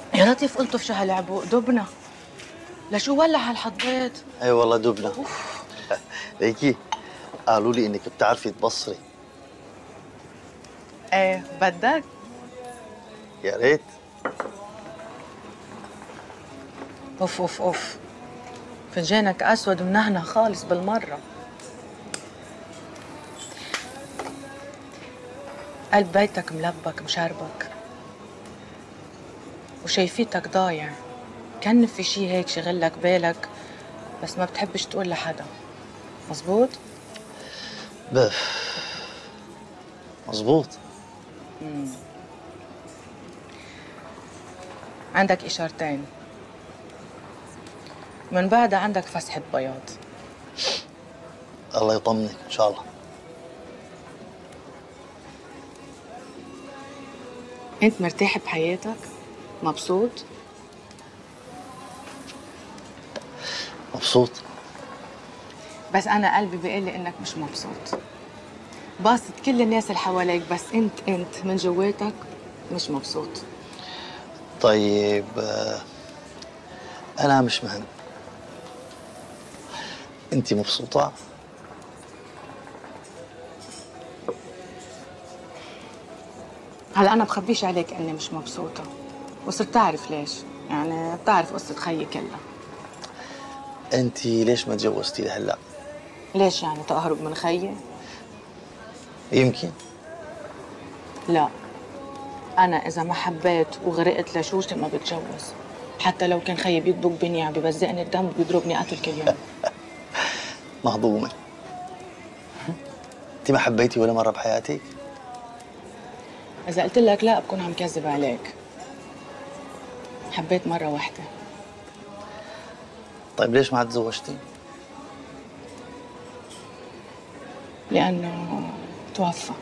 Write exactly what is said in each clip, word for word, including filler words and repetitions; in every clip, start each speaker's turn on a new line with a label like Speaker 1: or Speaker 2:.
Speaker 1: يا لطيف قلتوا في شو هالعبوا دبنا. لشو ولع هالحضيض؟
Speaker 2: اي والله دبنا. ليكي قالوا لي انك بتعرفي تبصري.
Speaker 1: ايه بدك؟
Speaker 2: يا ريت.
Speaker 1: اوف اوف اوف، فنجانك اسود ومنهنه خالص بالمره. قلب بيتك ملبك مشربك وشايفيتك ضايع، كان في شي هيك شغلك بالك بس ما بتحبش تقول لحدا، مزبوط؟
Speaker 2: بف مزبوط.
Speaker 1: مم. عندك إشارتين، من بعدها عندك فسحة بياض.
Speaker 2: الله يطمنك ان شاء الله.
Speaker 1: انت مرتاح بحياتك؟ مبسوط؟
Speaker 2: مبسوط.
Speaker 1: بس أنا قلبي بيقول لي إنك مش مبسوط. باصت كل الناس اللي حواليك بس أنت أنت من جواتك مش مبسوط.
Speaker 2: طيب آه، انا مش مهم. انت مبسوطة؟
Speaker 1: هلا أنا بخبيش عليك إني مش مبسوطة، وصرت أعرف ليش، يعني بتعرف قصة خيي كلها.
Speaker 2: انت ليش ما تجوزتي لهلا؟
Speaker 1: ليش يعني تهرب من خيي؟
Speaker 2: يمكن.
Speaker 1: لا، أنا إذا ما حبيت وغرقت لشوشتي ما بتجوز، حتى لو كان خيي بيطبق بنيع ببزقني الدم وبيضربني قتل كل يوم.
Speaker 2: مهضومة. انت ما حبيتي ولا مرة بحياتك؟
Speaker 1: إذا قلت لك لا بكون عم كذب عليك. حبيت مرة واحدة.
Speaker 2: طيب ليش ما تزوجتي؟
Speaker 1: لأنه توفى.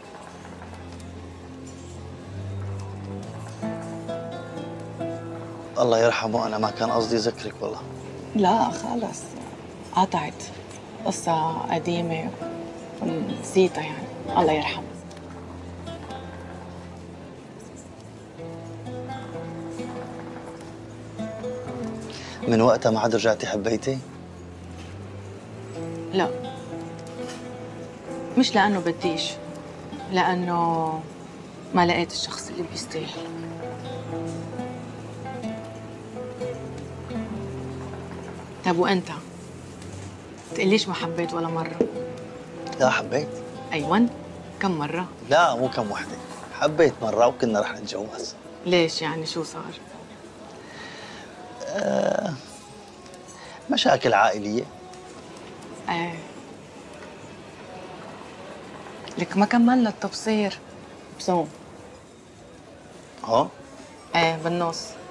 Speaker 2: الله يرحمه، انا ما كان قصدي ذكرك والله.
Speaker 1: لا خلص، قطعت، قصة قديمة نسيتها يعني، الله يرحمه.
Speaker 2: من وقتها ما عاد رجعتي حبيتي؟
Speaker 1: لا، مش لأنه بديش، لأنه ما لقيت الشخص اللي بيستاهل. طب وأنت؟ تقليش ما حبيت ولا مرة؟
Speaker 2: لا حبيت.
Speaker 1: أيوان؟ كم مرة؟
Speaker 2: لا مو كم وحدة، حبيت مرة وكنا رح نتجوز.
Speaker 1: ليش يعني شو صار؟
Speaker 2: آه مشاكل عائلية.
Speaker 1: ايه لك ما كملنا التبصير بصوم.
Speaker 2: ها؟
Speaker 1: ايه بالنص.